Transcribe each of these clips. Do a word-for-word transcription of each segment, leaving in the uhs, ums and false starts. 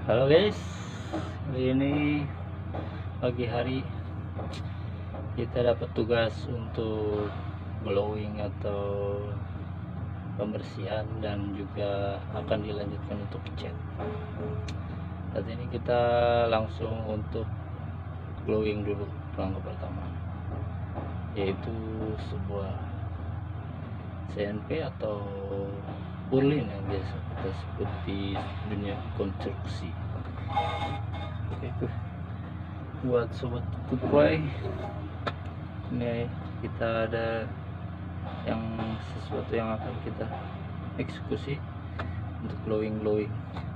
Halo guys, hari ini pagi hari kita dapat tugas untuk blowing atau pembersihan dan juga akan dilanjutkan untuk cat. Saat ini kita langsung untuk glowing dulu langkah pertama, yaitu sebuah C N P atau purlin yang biasa kita sebut di dunia konstruksi. Oke, itu buat sobat Kupray, ini kita ada yang sesuatu yang akan kita eksekusi untuk glowing glowing.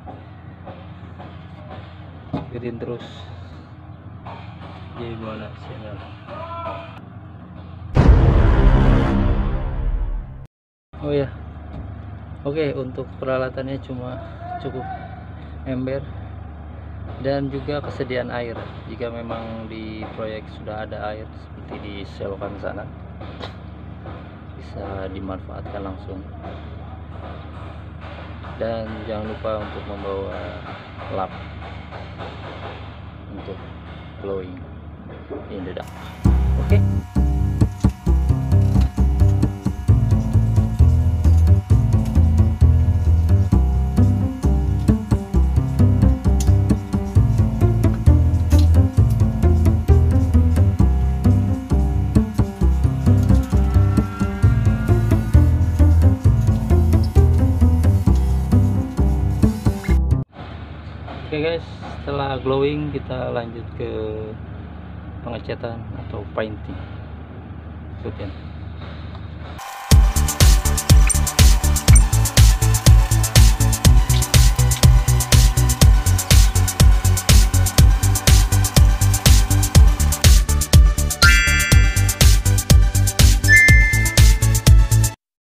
Ikutin terus gimana channel. Oh ya, oke, untuk peralatannya cuma cukup ember dan juga kesediaan air. Jika memang di proyek sudah ada air seperti di selokan sana, bisa dimanfaatkan langsung. Dan jangan lupa untuk membawa lap untuk blowing in the dark. Oke, okay. Oke guys, setelah glowing kita lanjut ke pengecatan atau painting. Ikutin.